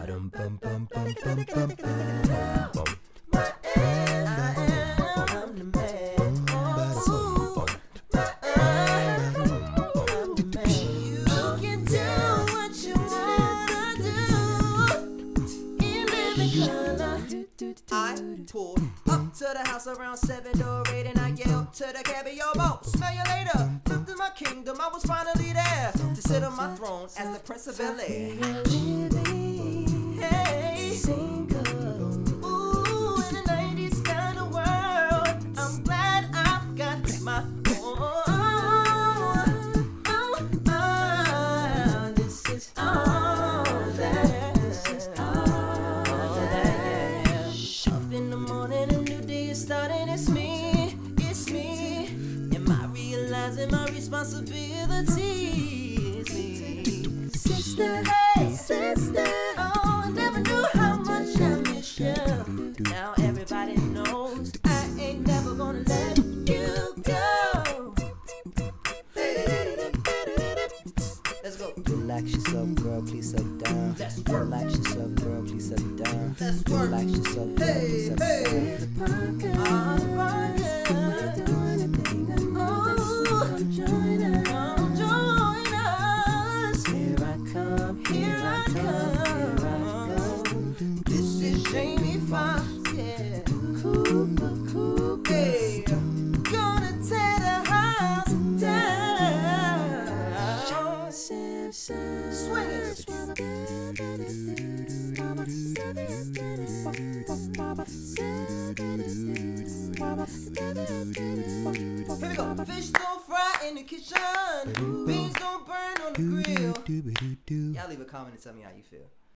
I pulled up to the house around 7 or 8 and I yelled to the cabbie, yo, Mo, smell you later. Flipped in my kingdom, I was finally there to sit on my throne as the Prince of Bel-Air. Hey, ooh, in the 90s kind of world, I'm glad I've got my own. This is all that. Up in the morning, a new day is starting. It's me. Am I realizing my responsibility? It's me. Sister, hey, sister. Oh, I never knew how much I miss you. Now everybody knows I ain't never gonna let you go. Let's go. Relax yourself, girl, please settle down. Let's work. Relax yourself, girl, please settle down. Let's work. Relax yourself, girl, please settle down. Join us. Here I come, here I go. This is Jamie Foxx, yeah. Cool, hey. Gonna tear the house down. Swing it. Here we go. Fish don't fry in the kitchen. Beans don't burn on the grill. Y'all leave a comment and tell me how you feel.